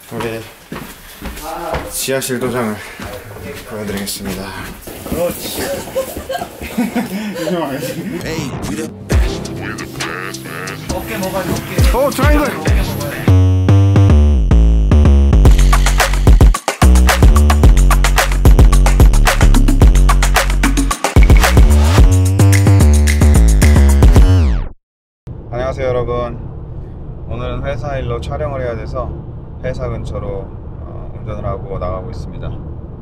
우리 지하실 도장을 보여드리겠습니다. 그렇지. 어깨 먹어야지, 어깨. 오, 트라이앵글. 안녕하세요 여러분. 오늘은 회사 일로 촬영을 해야 돼서 회사 근처로 운전을 하고 나가고 있습니다.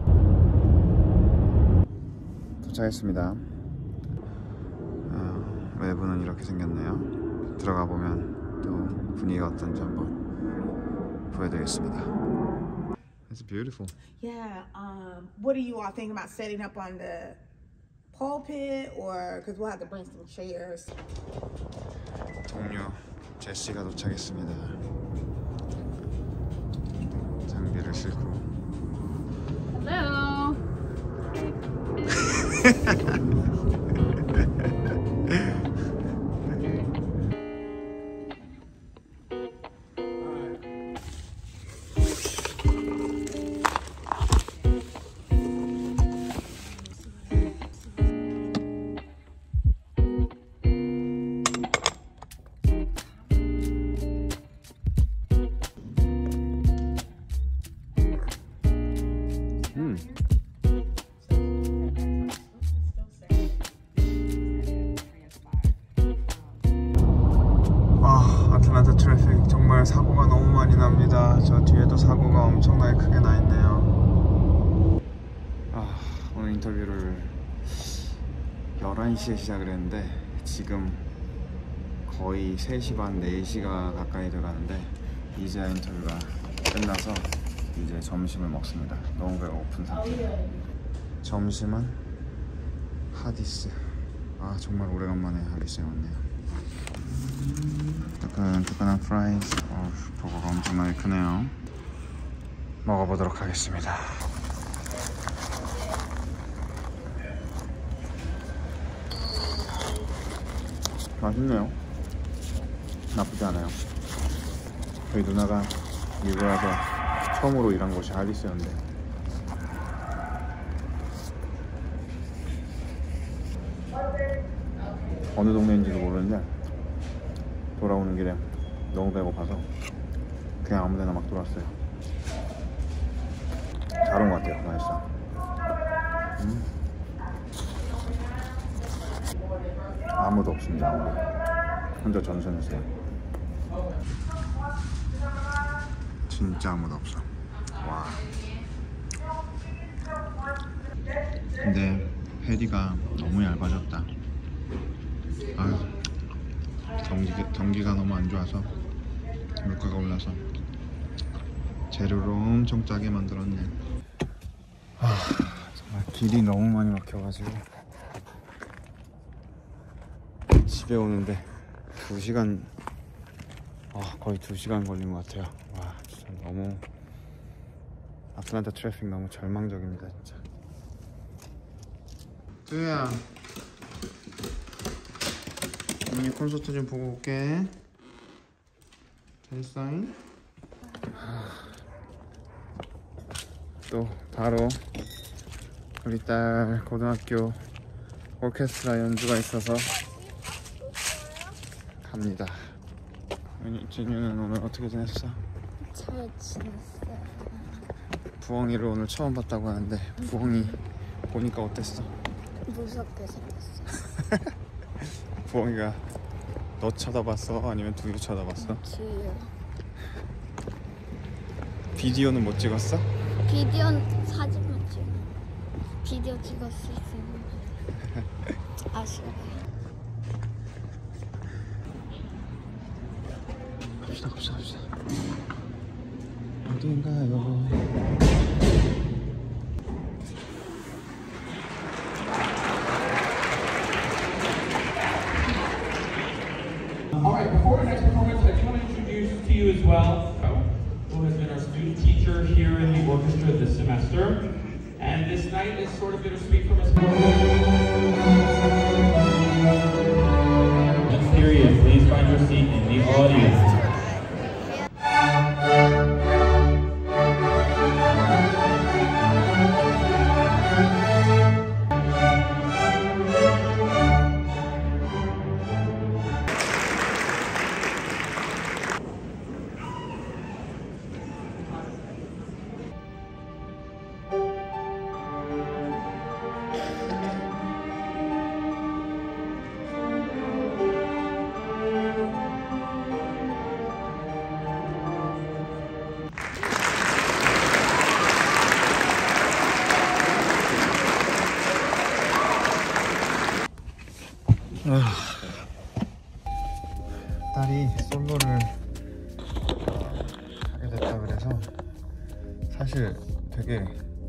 도착했습니다. 외부는 이렇게 생겼네요. 들어가 보면 또 분위기가 어떤지 한번 보여드리겠습니다. It's beautiful. Yeah. What do you all think about setting up on the pulpit, or because we'll have to bring some chairs? 동료 제시가 도착했습니다. 장비를 싣고. Hello. 아틀란타 트래픽 정말 사고가 너무 많이 납니다. 저 뒤에도 사고가 엄청나게 크게 나 있네요. 오늘 인터뷰를 11시에 시작을 했는데 지금 거의 3시 반, 4시가 가까이 돼가는데 이제야 인터뷰가 끝나서 이제 점심을 먹습니다. 너무 배고픈 상태. 점심은 하디스. 정말 오래간만에 하디스에 왔네요. 뜨끈뜨끈한 프라이즈. 버거가 엄청나게 크네요. 먹어보도록 하겠습니다. 맛있네요. 나쁘지 않아요. 저희 누나가 미국에 와서 처음으로 일한 곳이 하디스였는데 어느 동네인지도 모르는데 돌아오는 길에 너무 배고파서 그냥 아무데나 막 돌았어요. 잘 온 것 같아요. 맛있어. 아무도 없습니다. 아무도. 혼자 전선했어요. 진짜 아무도 없어. 와. 근데 패디가 너무 얇아졌다. 경기가 너무 안 좋아서 물가가 올라서 재료로 엄청 짜게 만들었네. 정말 길이 너무 많이 막혀가지고 집에 오는데 2시간, 거의 2시간 걸린 것 같아요. 와, 진짜 너무 아틀란타 트래픽 너무 절망적입니다 진짜. 뚜야, 언니 콘서트 좀 보고 올게. 됐어잉? 또 바로 우리 딸 고등학교 오케스트라 연주가 있어서 갑니다. 진유는 오늘 어떻게 지냈어? 잘 지냈어요. 부엉이를 오늘 처음 봤다고 하는데 부엉이 보니까 어땠어? 무섭게 생겼어. 부엉이가 너 쳐다봤어? 아니면 두유 쳐다봤어? 두유. 비디오는 못 찍었어? 비디오는 사진만 찍어. 비디오 찍었을 수 있는데 아쉬워. 갑시다. 어딘가요? Alright, before our next performance, I do want to introduce to you as well who has been our student teacher here in the orchestra this semester. And this night is sort of bittersweet from us. Let's hear you. Please find your seat in the audience. 딸이 솔로를 하게 됐다 그래서 사실 되게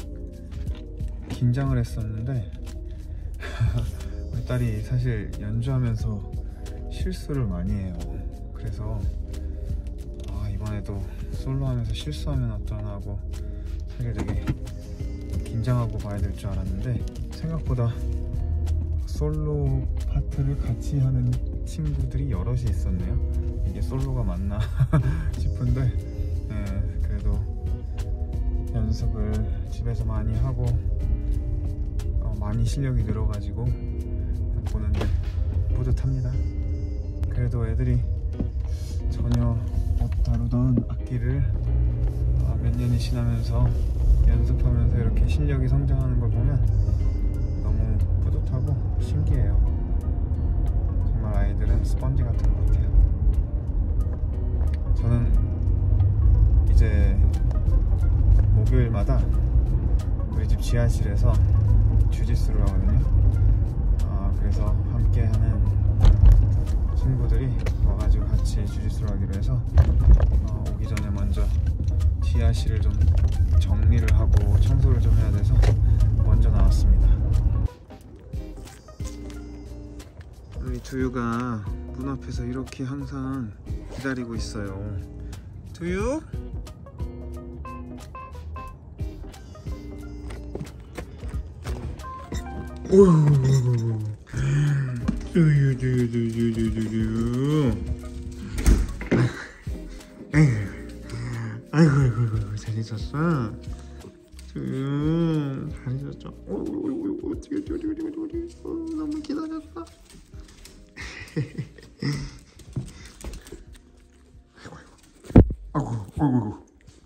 긴장을 했었는데 우리 딸이 사실 연주하면서 실수를 많이 해요. 그래서 이번에도 솔로하면서 실수하면 어쩌나 하고 사실 되게 긴장하고 봐야 될 줄 알았는데 생각보다 솔로 파트를 같이 하는 친구들이 여럿이 있었네요. 이게 솔로가 맞나 싶은데 그래도 연습을 집에서 많이 하고 많이 실력이 늘어가지고 보는데 뿌듯합니다. 그래도 애들이 전혀 못 다루던 악기를 몇 년이 지나면서 연습하면서 이렇게 실력이 성장하는 걸 보면 너무 뿌듯하고 신기해요. 정말 아이들은 스펀지 같은 것 같아요. 저는 이제 목요일마다 우리 집 지하실에서 주짓수를 하거든요. 그래서 함께 하는 친구들이 와가지고 같이 주짓수를 하기로 해서 오기 전에 먼저 지하실을 좀 정리를 하고 청소를 좀 해야 돼서 먼저 나왔습니다. 우리 두유가 문 앞에서 이렇게 항상 기다리고 있어요. 두유? 오우 두유 아이고 잘 있었어? 두유 잘 있었죠? 너무 기다렸어. 아이고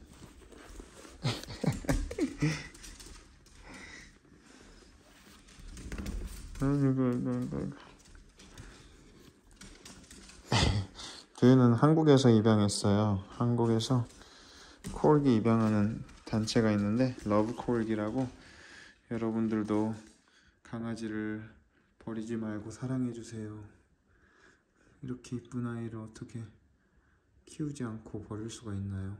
두유는 한국에서 입양했어요. 한국에서 콜기 입양하는 단체가 있는데 러브 콜기라고, 여러분들도 강아지를 버리지 말고 사랑해주세요. 이렇게 이쁜 아이를 어떻게 키우지 않고 버릴 수가 있나요?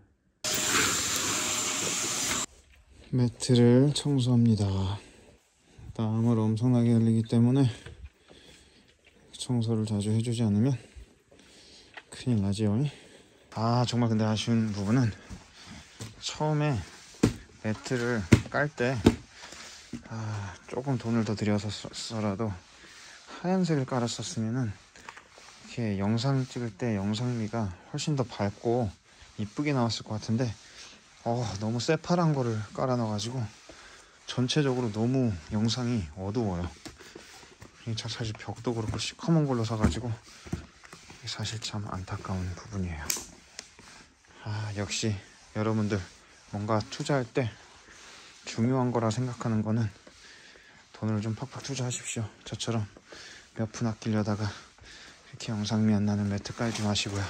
매트를 청소합니다. 땀을 엄청나게 흘리기 때문에 청소를 자주 해주지 않으면 큰일 나지요. 정말 근데 아쉬운 부분은 처음에 매트를 깔 때 조금 돈을 더 들여서라도 하얀색을 깔았었으면은 이렇게 영상 찍을 때 영상미가 훨씬 더 밝고 이쁘게 나왔을 것 같은데 너무 새파란 거를 깔아 놔가지고 전체적으로 너무 영상이 어두워요. 사실 벽도 그렇고 시커먼 걸로 사가지고 사실 참 안타까운 부분이에요. 역시 여러분들 뭔가 투자할 때 중요한 거라 생각하는 거는 돈을 좀 팍팍 투자하십시오. 저처럼 몇 푼 아끼려다가 이렇게 영상미 안 나는 매트 깔지 마시고요.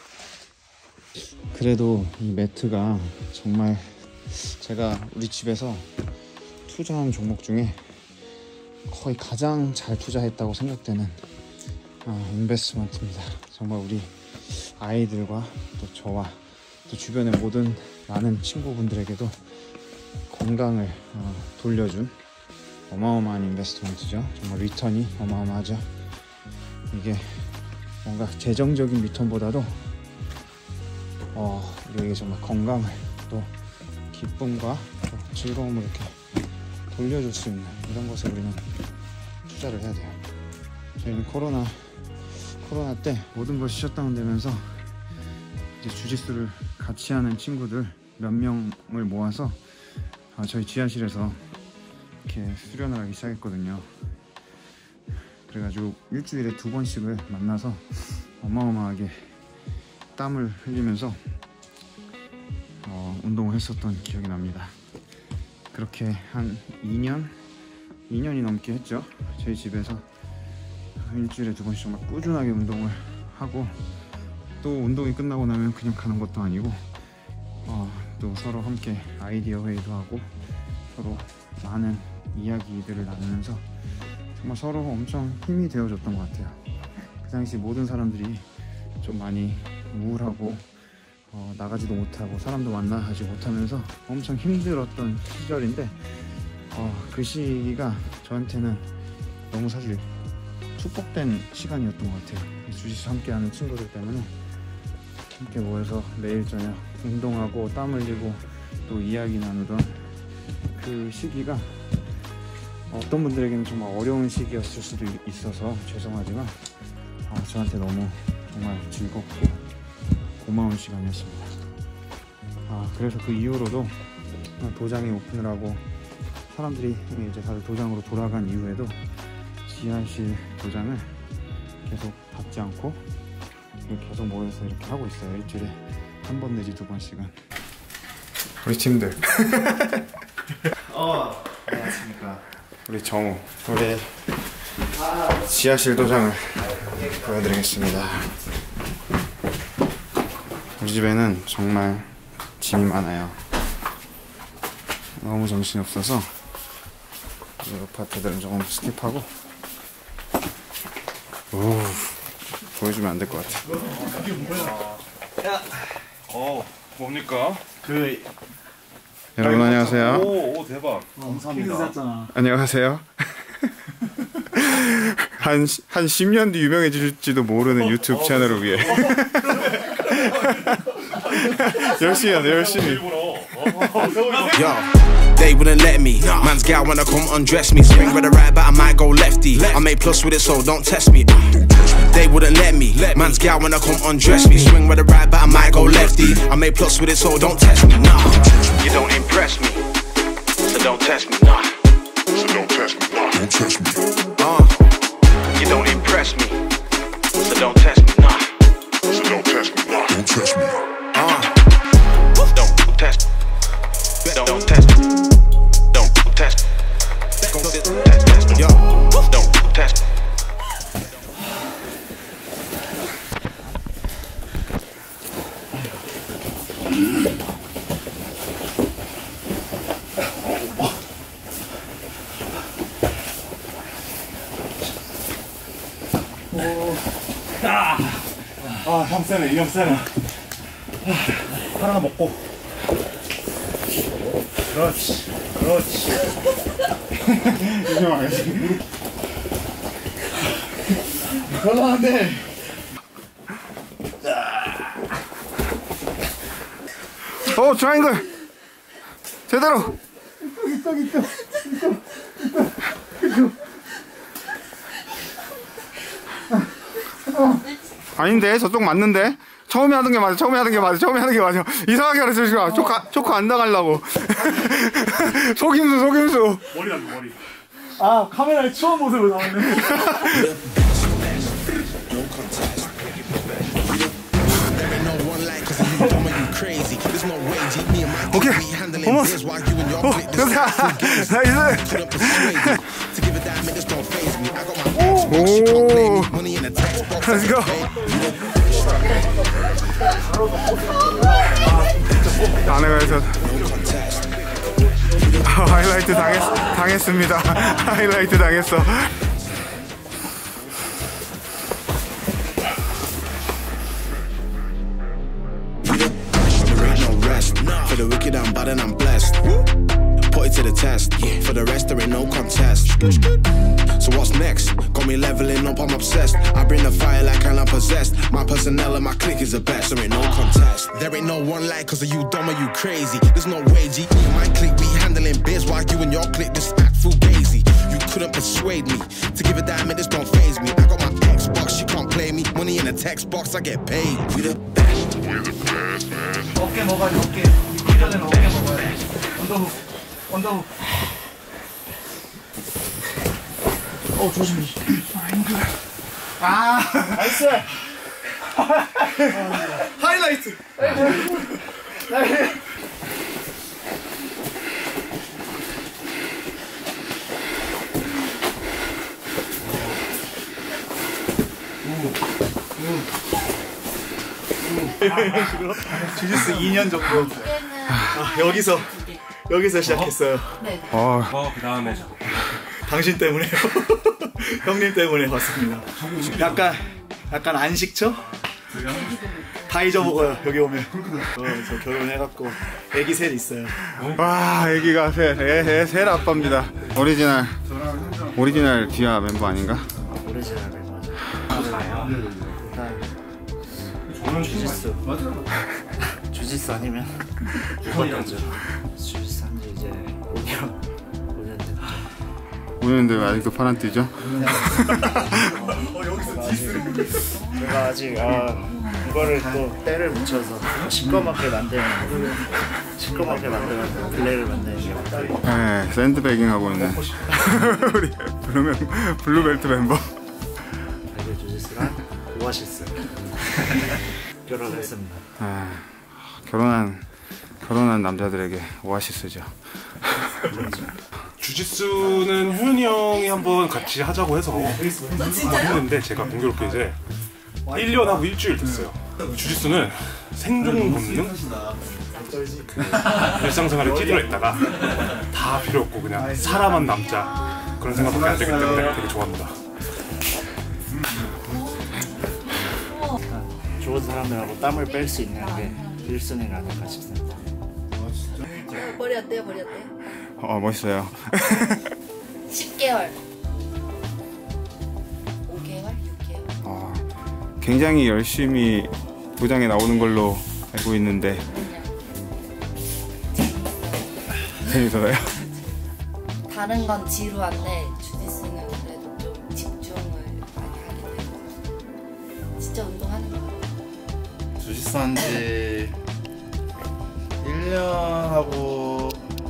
그래도 이 매트가 정말 제가 우리 집에서 투자한 종목 중에 거의 가장 잘 투자했다고 생각되는 인베스트먼트입니다. 정말 우리 아이들과 또 저와 또 주변의 모든 많은 친구분들에게도 건강을 돌려준 어마어마한 인베스트먼트죠. 정말 리턴이 어마어마하죠. 이게 뭔가 재정적인 리턴보다도 우리에게 정말 건강을 또 기쁨과 또 즐거움을 이렇게 돌려줄 수 있는 이런 것에 우리는 투자를 해야 돼요. 저희는 코로나 때 모든 것이 셧다운되면서 이제 주짓수를 같이 하는 친구들 몇 명을 모아서 저희 지하실에서 이렇게 수련을 하기 시작했거든요. 그래가지고 일주일에 2번씩을 만나서 어마어마하게 땀을 흘리면서 운동을 했었던 기억이 납니다. 그렇게 한 2년이 넘게 했죠. 저희 집에서 일주일에 2번씩 정말 꾸준하게 운동을 하고, 또 운동이 끝나고 나면 그냥 가는 것도 아니고 또 서로 함께 아이디어 회의도 하고 서로 많은 이야기들을 나누면서 정말 서로 엄청 힘이 되어줬던 것 같아요. 그 당시 모든 사람들이 좀 많이 우울하고 나가지도 못하고 사람도 만나지 못하면서 엄청 힘들었던 시절인데 그 시기가 저한테는 너무 사실 축복된 시간이었던 것 같아요. 주짓수 함께하는 친구들 때문에 함께 모여서 매일 저녁 운동하고 땀 흘리고 또 이야기 나누던 그 시기가 어떤 분들에게는 정말 어려운 시기였을 수도 있어서 죄송하지만 저한테 너무 정말 즐겁고 고마운 시간이었습니다. 그래서 그 이후로도 도장이 오픈을 하고 사람들이 이제 다들 도장으로 돌아간 이후에도 지하실 도장을 계속 닫지 않고 계속 모여서 이렇게 하고 있어요. 일주일에 한 번 내지 두 번씩은. 우리 팀들. 안녕하십니까. 우리 정우, 우리 지하실 도장을 보여드리겠습니다. 우리 집에는 정말 짐이 많아요. 너무 정신이 없어서 이 파트들은 조금 스킵하고. 보여주면 안 될 것 같아. 그게 뭐야? 뭡니까? 여러분 안녕하세요. 오 대박. 감사합니다. 안녕하세요. 한 10년 뒤 유명해질지도 모르는 유튜브 채널을 위해 열심히 하네, 열심히. Yo, they wouldn't let me. Man's gal wanna come undress me. Swing with the right, but I might go lefty. I made plus with it, so don't test me. They wouldn't let me. Man's gal wanna come undress me. Swing with the right, but I might go lefty. I made plus with it, so don't test me. Nah, you don't impress me, so don't test me. Nah, so don't test me. Nah, don't test me. You don't impress me, so don't test me. Nah, so don't test me. Nah, don't test me. Don't test. Don't test me. Don't test. Test. Yo, don't test. 형 세네, 이형 세네. 하나 먹고. 그렇지. 이거 말이지. 곤란한데. 트라이앵글 제대로. 아닌데, 저쪽 맞는데. 처음에 하던 게 맞아. 이상하게 가르쳐 주지 마. 초코 안 당하려고. 속임수. 머리. 카메라에 추운 모습으로 나왔네. 오케이. 어머. 나이스. 오. Let's go. 아내가에서 하이라이트 당했습니다. 하이라이트 당했어. For the wicked, I'm bad and I'm blessed. Put it to the test. For the rest, there ain't no contest. So what's next? Got me leveling up, I'm obsessed. I bring the fire like I'm possessed. My personnel and my clique is the best. There ain't no contest. There ain't no one like, cause are you dumb or you crazy? There's no way, G. My clique, we handling biz while you and your clique just act fugazi. You couldn't persuade me to give a damn, it just don't faze me. I got my Xbox, you can't play me. Money in a text box, I get paid. We the best. We're the best, man. 어깨 먹어야지, 어깨. 이기 전에는 어깨 먹어야지. 언더훅. 조심히. 나이스. 하이라이트. 주짓수 2년 정도. 여기서 시작했어요. 그 다음에 당신 때문에요. 형님 때문에 왔습니다. 약간 안식처? 다 잊어먹어요 여기 오면. 저 결혼해갖고 애기 셋 있어요. 와, 애기가 셋 아빠입니다. 오리지널 디아 멤버 아닌가? 오리지널 멤버죠. 저는 주짓수 아니면 무엇이죠? 주짓수 한지 이제 5년 됐죠. 5년 됐는데 왜 아직도 파란 뛰죠? 제가 아직 이거를 또 때를 붙여서 시꺼멓게 만들면 블랙을 만드는 게 맞다고. 네, 샌드베깅 하고 있는 우리 블루벨트 멤버. 달걀 주짓수랑 오아시스 결혼했습니다. 결혼한 남자들에게 오아시스죠. 주짓수는 효연이 형이 한번 같이 하자고 해서 했는데 제가 공교롭게 이제 1년 하고 일주일 됐어요. 주짓수는 생존 본능? 일상생활에 찌들어 있다가 다 필요 없고 그냥 사람만 남자 그런 생각밖에 안 되기 때문에 되게 좋아합니다. 좋은 사람들하고 땀을 뺄 수 있는 게 1순위가 아닐까 싶습니다. 머리 어때요? 머리 어때요? 멋있어요. 10개월 5개월? 6개월 굉장히 열심히 도장에 나오는 걸로 알고 있는데 재밌어요? 다른 건 지루한데 주짓수는 그래도 좀 집중을 많이 하게 되고 진짜 운동하는 거 같아요. 주짓수 한지 1년하고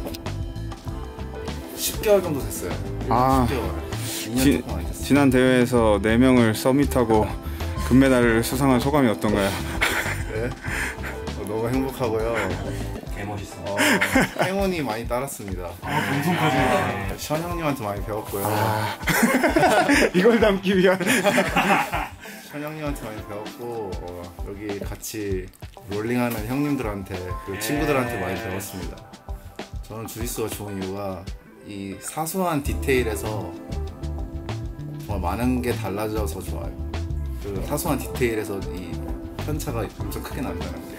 10개월 정도 됐어요. 10개월. 2년 조금 안 됐어요. 지난 대회에서 4명을 서밋하고 금메달을 수상한 소감이 어떤가요? 네? 너무 행복하고요. 개멋있어. 행운이 많이 따랐습니다. 방송까지. 션 형님한테 많이 배웠고요. 이걸 담기 위한 션 형님한테 많이 배웠고 여기 같이 롤링하는 형님들한테 그리고 친구들한테 많이 배웠습니다. 저는 주짓수가 좋은 이유가 이 사소한 디테일에서 정말 많은 게 달라져서 좋아요. 그 사소한 디테일에서 이 편차가 엄청 크게 난다는 게.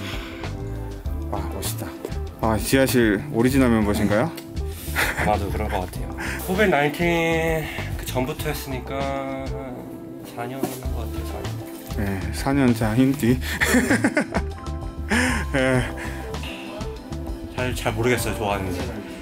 멋있다. 지하실 오리지널 멤버신가요? 아마도 그런 것 같아요. 코비드-19 그 전부터 했으니까 4년 한 것 같아요. 4년. 네, 4년 차 힘띠. 잘 모르겠어요. 좋아하는지.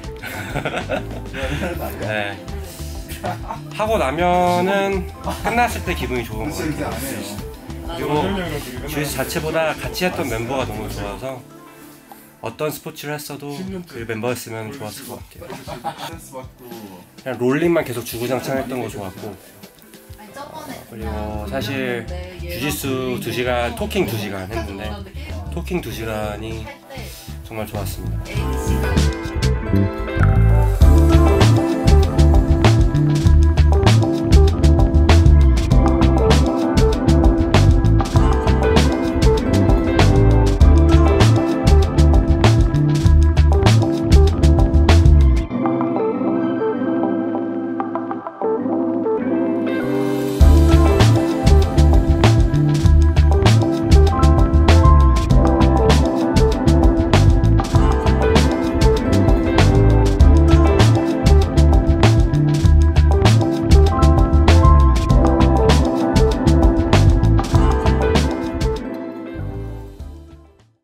네. 하고 나면은 끝났을 때 기분이 좋은 것 같아요. 그리고 주짓수 자체보다 같이 했던 멤버가 너무 좋아서 어떤 스포츠를 했어도 그 멤버였으면 좋았을 것 같아요. 그냥 롤링만 계속 주구장창 했던 거 좋았고, 그리고 사실 주짓수 2시간, 토킹 2시간 했는데 토킹 2시간이 정말 좋았습니다.